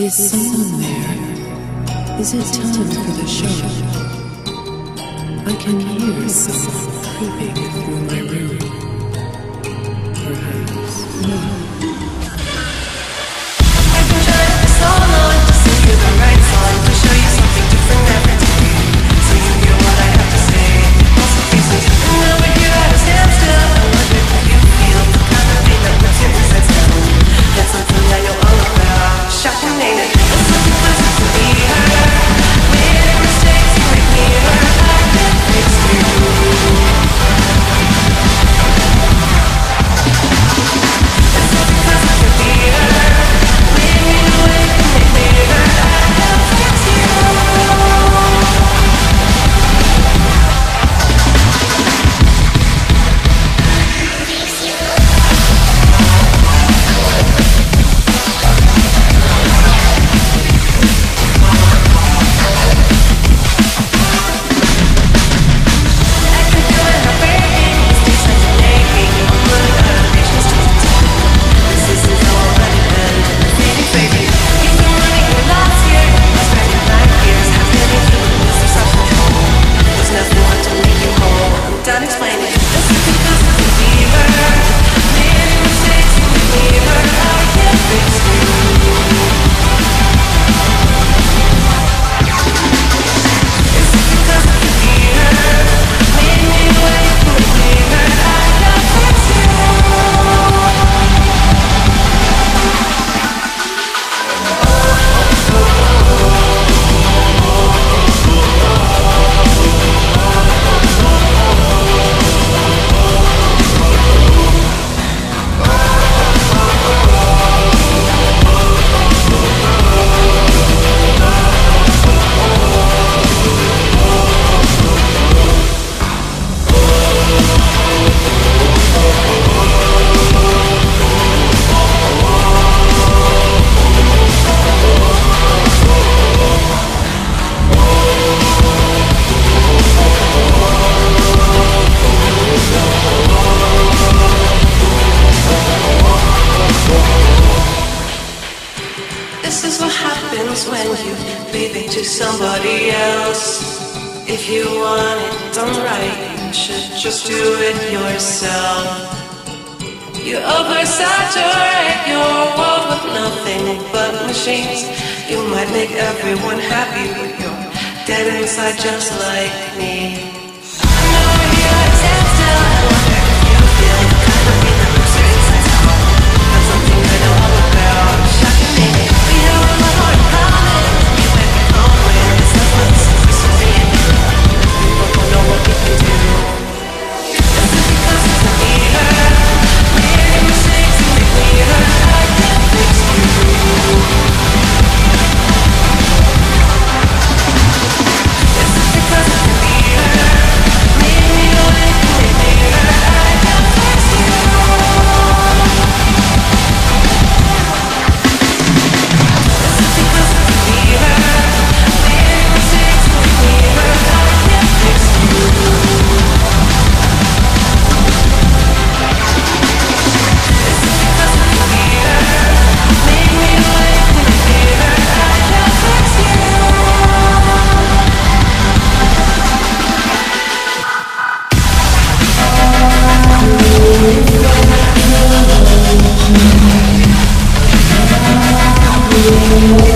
Is someone there? Is it time for the show? I can hear someone creeping through my room. Perhaps no. I've been trying for so long to sing you the right song, to show you something different every day, so you hear what I have to say. Lots of faces, and now we're here at a standstill. I wonder if you feel the kind of thing that puts your insides down. That's something I know all about. Shocking, ain't it? There's something pleasant to be heard. Made mistakes, you make me hurt. I can't fix you. There's something pleasant to be heard. Made me awake, you make me hurt. I can't fix you. This is what happens when you leave it to somebody else. If you want it done right, you should just do it yourself. You oversaturate your world with nothing but machines. You might make everyone happy, but you're dead inside just like me. I know we're here at a standstill. I wonder if you feel the kind of thing that puts your insides out. That's something I know all about. Shocking, ain't it? We have all my heart common. You might be calling. It's not what this is to be. People don't know what we can do. This is because it's to be heard. Making mistakes and make me hurt. I can't fix you. This is because it's to be heard. Made me awake and made me hurt. I can't fix you. This is because it's to be heard. Making mistakes and make me hurt. I can't fix you. This is because it's to be heard. Made me awake and made me hurt. I can't fix you. Oh,